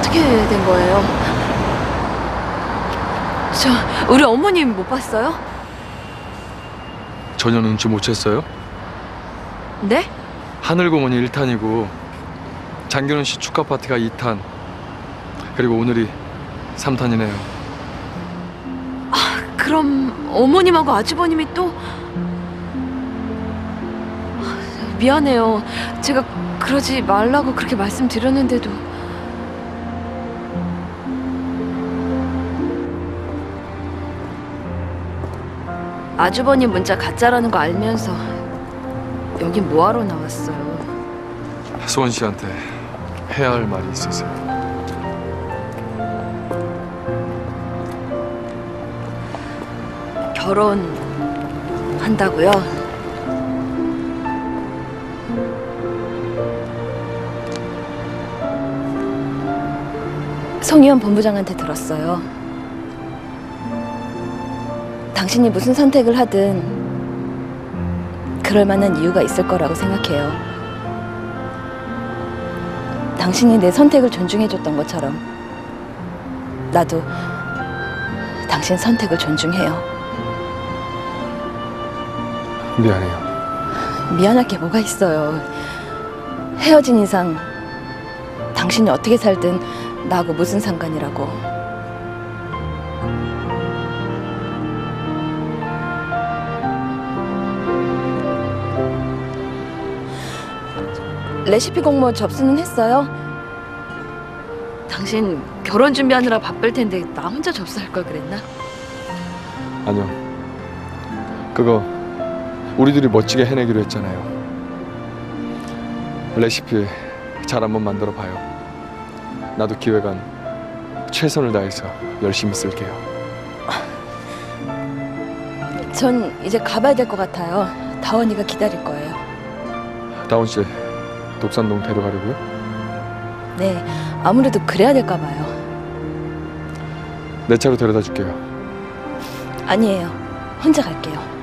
어떻게 된 거예요? 우리 어머님 못 봤어요? 전혀 눈치 못 챘어요? 네? 하늘공원이 1탄이고 장균원 씨 축하 파티가 2탄, 그리고 오늘이 3탄이네요. 그럼 어머님하고 아주버님이 또... 미안해요. 제가 그러지 말라고 그렇게 말씀드렸는데도... 아주버님 문자 가짜라는 거 알면서 여긴 뭐하러 나왔어요? 소원 씨한테 해야 할 말이 있어서요. 결혼한다고요? 송희원 본부장한테 들었어요. 당신이 무슨 선택을 하든 그럴 만한 이유가 있을 거라고 생각해요. 당신이 내 선택을 존중해줬던 것처럼 나도 당신 선택을 존중해요. 미안해요. 미안할 게 뭐가 있어요. 헤어진 이상 당신이 어떻게 살든 나하고 무슨 상관이라고. 레시피 공모 접수는 했어요? 당신 결혼 준비하느라 바쁠 텐데 나 혼자 접수할 걸 그랬나? 아니요. 그거 우리들이 멋지게 해내기로 했잖아요. 레시피 잘 한번 만들어 봐요. 나도 기획안 최선을 다해서 열심히 쓸게요. 전 이제 가봐야 될 것 같아요. 다원이가 기다릴 거예요. 다원 씨 독산동 데려가려고요? 네, 아무래도 그래야 될까 봐요. 내 차로 데려다 줄게요. 아니에요. 혼자 갈게요.